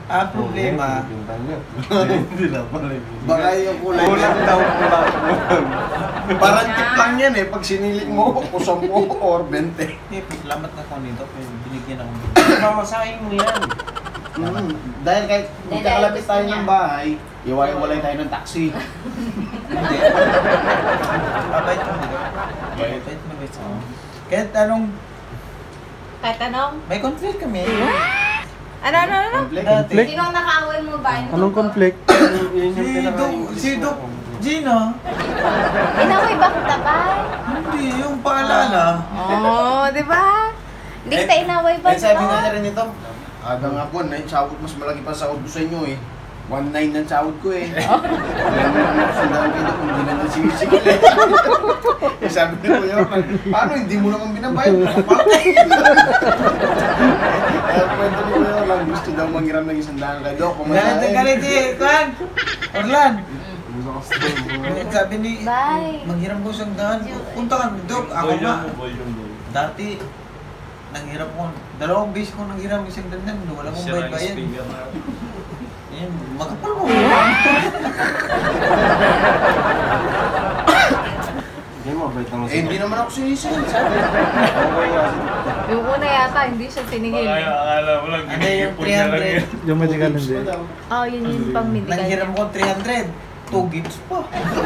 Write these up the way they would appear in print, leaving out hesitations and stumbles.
Ang problema, Hindi na pala. baka yung kulay Kulang niya. daw, kulang. Parang tip lang yan eh. Pag sinilik mo, o 10 or 20. Salamat na ko nito, pero binigyan ako. Mamasahin mo yan. Dahil kahit magkakalapit tayo ng bahay, iwalay tayo ng taxi. Hindi. Mabait ko nito. Mabait ako. Kahit anong, Kahit anong? may conflict kami. Ano? Dati. Sinong nakaaway mo ba? Anong conflict? Si Doc Gina. Inaway ba kita ba? Hindi, yung paalala. Oo, di ba? Hindi kita inaway ba? Kaya sabi nga na rin ito, aga nga po, sahod mas malaki pa sahod ko sa inyo eh. 1.9 ng sahod ko eh. Alam mo naman sundan kayo kung hindi naman sinisigil eh. Eh sabi ni Kuya, paano hindi mo naman binabayad? Nakapatay. Kaya kwento ni Kuya lang, gusto daw manghiram ng 100 kay Doc. Galit si Kwan. Orlan. Sabi ni, Bye. manghiram ko siyang daan. Punta ka, Doc. Ako nga. Dati, nanghiram ko. 2 beses ko nanghiram isang dandan. Wala kong bayad-bayad. Yan, makapal mo. Hindi mo, bait naman Eh hindi naman ako sinisingil, sabi. Yung una yata, hindi siya sinigil. Akala mo lang, Ano yung 300? Yung medical hindi. Oh, yun pang medical. Nanghiram ko 300. 2 gifts pa.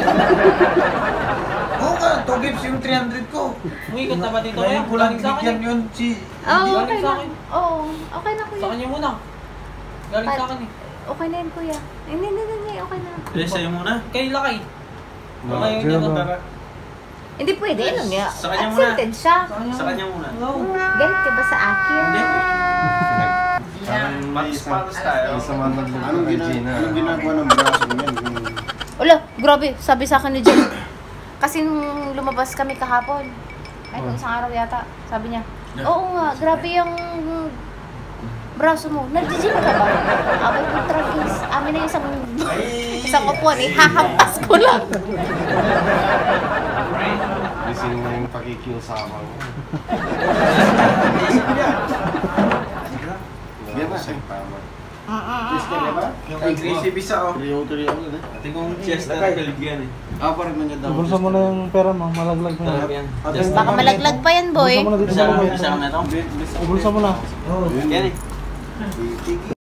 Oo nga, 2 gifts yung 300 ko. Uy, kanta ba dito Ngayon kaya? ko lang Galing sa akin bigyan eh. yun si... Oh, Galing okay sa na. akin. Oo, okay na kuya. Sa kanya muna. Galing sa akin eh. Okay na yun kuya. Hindi, okay na. Yes, sa'yo muna. Kay Lakay. No, Lakay sino yung ba? Hindi pwede, ano niya? Sa kanya muna. Accepted siya. Sa kanya muna. Galit ka ba sa akin? Hindi. Parang Patas tayo. Isa man nagluto Anong kay Gina. ginagawa ng braso niyan? Ulo, grabe, sabi sa akin ni Jen. Kasi nung lumabas kami kahapon, ay kung isang araw yata, sabi niya, oo nga, grabe yung braso mo. Nag-gym ka ba? Abay ko tragis. Amin na yung isang upuan, hahampas ko lang. Gising na yung pakikiyosabang. Di ba? Tama. Yes ka, di ba? Yung aggressive isa oh. Triyo ulit eh. Ate kong chest na peligyan eh. Parang nandiyan daw. Ibulsa mo na yung pera mo, malaglag mo Sarap yan. yan. Baka malaglag pa yan, boy. Ibulsa mo na dito sa Masarap loob. na ito. Ibulsa mo na. Yan eh.